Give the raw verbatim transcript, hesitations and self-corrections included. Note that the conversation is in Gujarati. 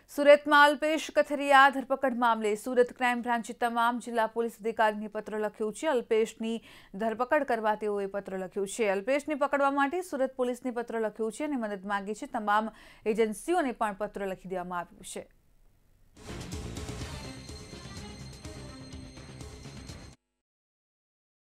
સુરત में अल्पेश कथरिया धरपकड़ मामले सूरत क्राइम ब्रांचे तमाम जिला पुलिस अधिकारी पत्र लख्યું છે। અલ્પેશની ધરપકડ કરવા તેઓએ પત્ર લખ્યું છે। અલ્પેશને પકડવા માટે સુરત પોલીસને પત્ર લખ્યું છે અને મદદ માંગી છે। તમામ એજન્સીઓને પણ પત્ર લખી દેવામાં આવ્યું છે।